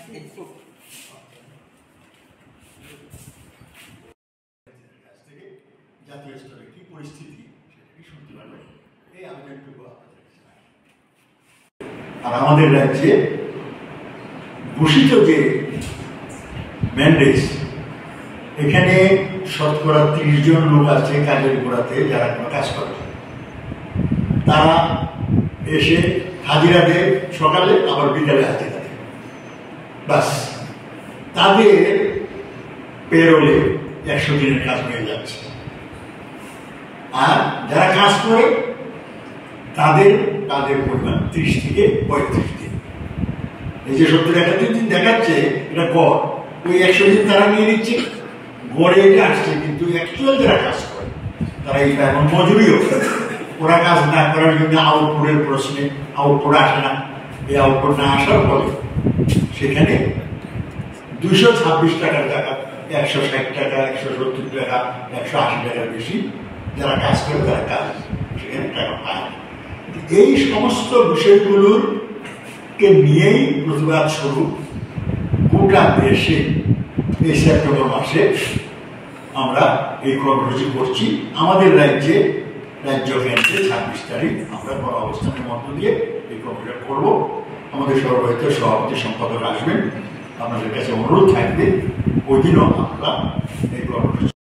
জাতীয় স্তরে কি পরিস্থিতি সেটা শুনতে পারবেন, এই আবেদনটুকু আপনাদের। আর আমাদের রাজ্যে ঘোষিত যে ম্যান্ডেটস, এখানে শতকরা 30 জন লোক আছে কাজের গোড়াতে যারা কোনো কাজ করে। তারা এসে হাজিরা দেয় সকালে, আবার বিকালে হাজিরা দেয়, বাস। তাদের পেরোলে 100 দিনের কাজ হয়ে যাচ্ছে। আর যারা কাজ করে তাদের পরিমাণ 30 থেকে 35 দিন। এই যে 70-71 দিন দেখাচ্ছে, এটা গড়। ওই 100 দিন তারা নিয়ে নিচ্ছে, গড়ে এটা আসছে। কিন্তু অ্যাকচুয়াল যারা কাজ করে তারা এই এখন মজুরিও, ওরা কাজ না করার জন্য আউটপুটের প্রশ্নে আউটপুট আসে না। এই আউটপুট না আসার ফলে সেখানে 226 টাকার টাকা, 160 টাকা, 170 টাকা, 180 টাকার বেশি যারা কাজ করে তারা কাজ সেখানে টাকা পায়। এই সমস্ত বিষয়গুলোকে নিয়েই প্রতিবাদ স্বরূপ গোটা দেশে এই সেপ্টেম্বর মাসে আমরা এই কর্মসূচি করছি। আমাদের রাজ্যে রাজ্য কেন্দ্রে 26 তারিখ আমরা বড় অবস্থানের মধ্য দিয়ে এই কর্মসূচি করব। আমাদের সর্বভারত সভাপতি সম্পাদক আসবেন, আপনাদের কাছে অনুরোধ থাকবে ওই দিনও আমরা এই কর্মসূচি